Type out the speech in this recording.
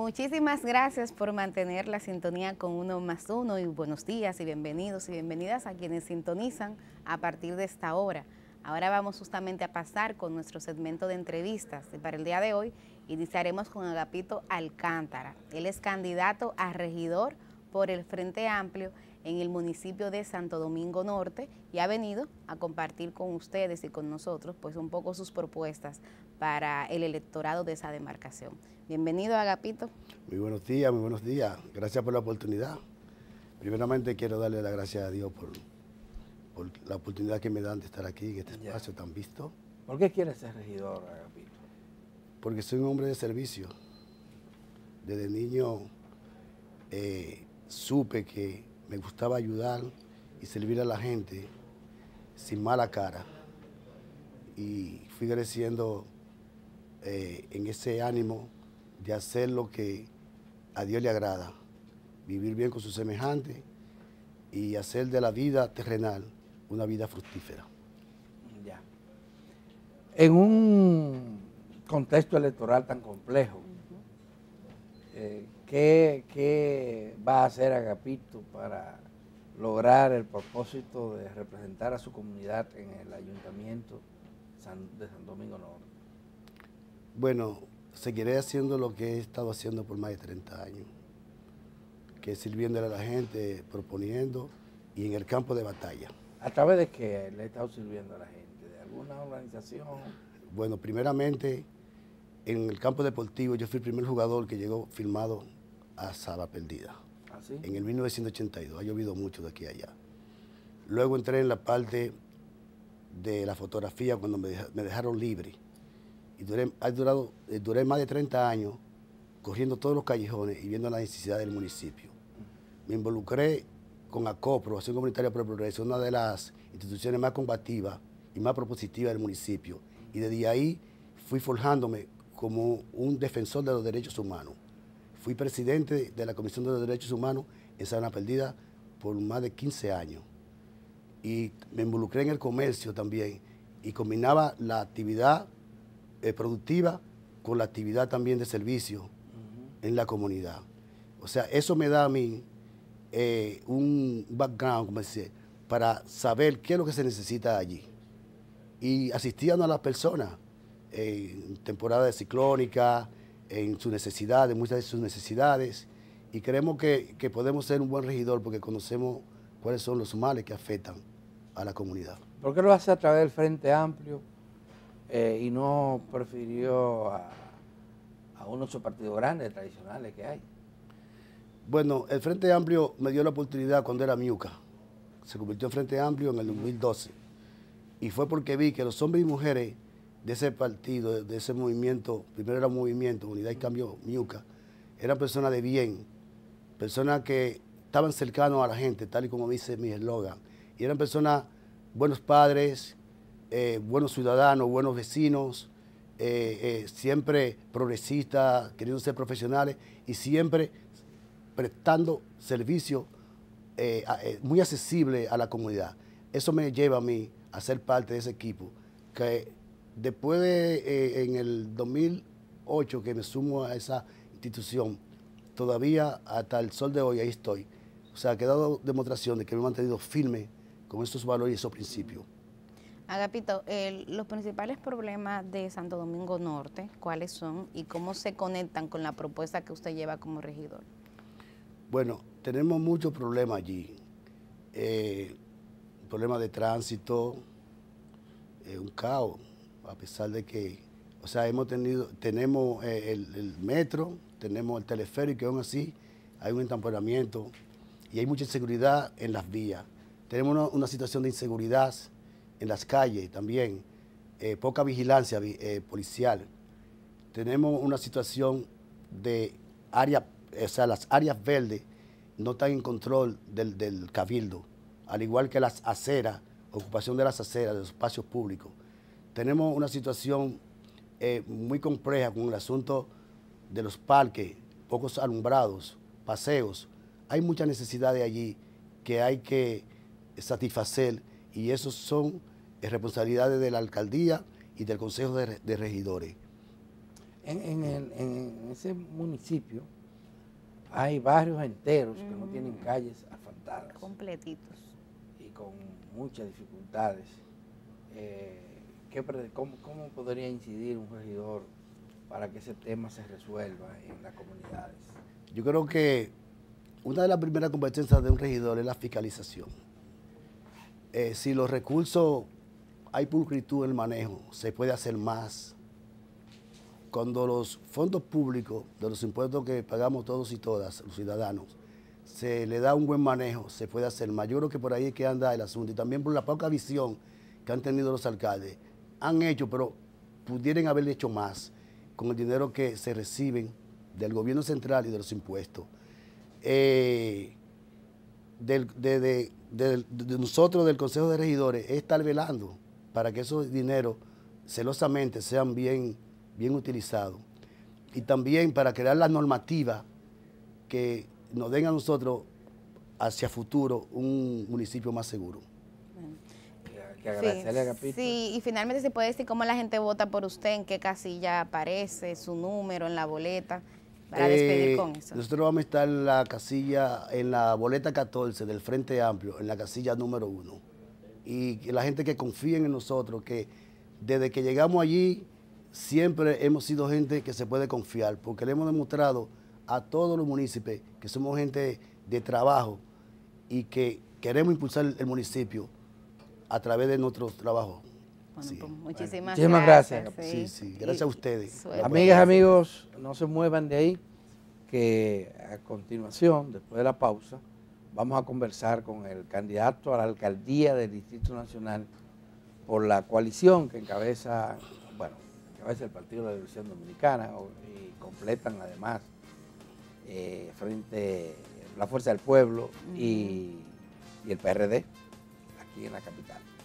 Muchísimas gracias por mantener la sintonía con Uno más Uno y buenos días y bienvenidos y bienvenidas a quienes sintonizan a partir de esta hora. Ahora vamos justamente a pasar con nuestro segmento de entrevistas y para el día de hoy iniciaremos con Agapito Alcántara. Él es candidato a regidor por el Frente Amplio en el municipio de Santo Domingo Norte y ha venido a compartir con ustedes y con nosotros pues un poco sus propuestas para el electorado de esa demarcación. Bienvenido, Agapito. Muy buenos días, muy buenos días. Gracias por la oportunidad. Primeramente quiero darle las gracias a Dios por la oportunidad que me dan de estar aquí en este espacio tan visto. ¿Por qué quieres ser regidor, Agapito? Porque soy un hombre de servicio. Desde niño supe que me gustaba ayudar y servir a la gente sin mala cara. Y fui creciendo en ese ánimo de hacer lo que a Dios le agrada, vivir bien con sus semejantes y hacer de la vida terrenal una vida fructífera. Ya. En un contexto electoral tan complejo, ¿qué va a hacer Agapito para lograr el propósito de representar a su comunidad en el ayuntamiento de Santo Domingo Norte? Bueno, seguiré haciendo lo que he estado haciendo por más de 30 años, que es sirviéndole a la gente, proponiendo y en el campo de batalla. ¿A través de qué le he estado sirviendo a la gente? ¿De alguna organización? Bueno, primeramente, en el campo deportivo yo fui el primer jugador que llegó firmado a Sala Perdida. ¿Ah, sí? En el 1982, ha llovido mucho de aquí a allá. Luego entré en la parte de la fotografía cuando me dejaron libre. Y duré más de 30 años corriendo todos los callejones y viendo las necesidades del municipio. Me involucré con ACOPRO, Acción Comunitaria por el Progreso, una de las instituciones más combativas y más propositivas del municipio. Y desde ahí fui forjándome como un defensor de los derechos humanos. Fui presidente de la Comisión de los Derechos Humanos en Sabana Perdida por más de 15 años. Y me involucré en el comercio también y combinaba la actividad productiva con la actividad también de servicio en la comunidad. O sea, eso me da a mí un background, como dice, para saber qué es lo que se necesita allí. Y asistían a las personas en temporada de ciclónica, en sus necesidades, muchas de sus necesidades, y creemos que podemos ser un buen regidor porque conocemos cuáles son los males que afectan a la comunidad. ¿Por qué lo hace a través del Frente Amplio y no prefirió a uno de esos partidos grandes, tradicionales que hay? Bueno, el Frente Amplio me dio la oportunidad cuando era Miuca. Se convirtió en Frente Amplio en el 2012. Y fue porque vi que los hombres y mujeres de ese partido, de ese movimiento, primero era un movimiento, Unidad y Cambio Miuca, eran personas de bien, personas que estaban cercanos a la gente, tal y como dice mi eslogan. Y eran personas, buenos padres, buenos ciudadanos, buenos vecinos, siempre progresistas, queriendo ser profesionales y siempre prestando servicio muy accesible a la comunidad. Eso me lleva a mí a ser parte de ese equipo, que después de, en el 2008 que me sumo a esa institución, todavía hasta el sol de hoy ahí estoy. O sea, que he dado demostración de que me he mantenido firme con esos valores y esos principios. Agapito, los principales problemas de Santo Domingo Norte, ¿cuáles son y cómo se conectan con la propuesta que usted lleva como regidor? Bueno, tenemos muchos problemas allí. Problemas de tránsito, un caos, a pesar de que, o sea, tenemos el metro, tenemos el teleférico y aún así hay un entamponamiento y hay mucha inseguridad en las vías. Tenemos una situación de inseguridad en las calles también, poca vigilancia policial. Tenemos una situación de área, o sea, las áreas verdes no están en control del cabildo, al igual que las aceras, ocupación de las aceras, de los espacios públicos. Tenemos una situación muy compleja con el asunto de los parques, pocos alumbrados, paseos. Hay muchas necesidades allí que hay que satisfacer y esos son responsabilidades de la alcaldía y del Consejo de Regidores. En ese municipio Hay barrios enteros que no tienen calles asfaltadas Completitos. y con muchas dificultades. ¿Cómo podría incidir un regidor para que ese tema se resuelva en las comunidades? Yo creo que una de las primeras competencias de un regidor es la fiscalización. Si los recursos hay pulcritud en el manejo, se puede hacer más. Cuando los fondos públicos de los impuestos que pagamos todos y todas, los ciudadanos, se le da un buen manejo, se puede hacer más. Yo creo que por ahí es que anda el asunto. Y también por la poca visión que han tenido los alcaldes. Han hecho, pero pudieran haber hecho más con el dinero que se reciben del gobierno central y de los impuestos. De nosotros, del Consejo de Regidores, es estar velando para que esos dineros celosamente sean bien utilizados. Y también para crear la normativa que nos den a nosotros hacia futuro un municipio más seguro. Que agradecerle a Agapito. Sí, y finalmente se puede decir cómo la gente vota por usted, en qué casilla aparece, su número en la boleta, para despedir con eso. Nosotros vamos a estar en la casilla, en la boleta 14 del Frente Amplio, en la casilla número 1. Y que la gente que confíe en nosotros, que desde que llegamos allí, siempre hemos sido gente que se puede confiar, porque le hemos demostrado a todos los municipios que somos gente de trabajo y que queremos impulsar el municipio a través de nuestros trabajos. Bueno, Sí. pues muchísimas gracias. Sí, gracias a ustedes. Suerte. Amigas, amigos, no se muevan de ahí, que a continuación, después de la pausa, vamos a conversar con el candidato a la alcaldía del Distrito Nacional por la coalición que encabeza el Partido de la Liberación Dominicana y completan además frente la Fuerza del Pueblo y el PRD aquí en la capital.